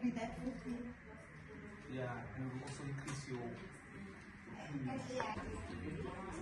with that 15. Yeah, and it will also increase your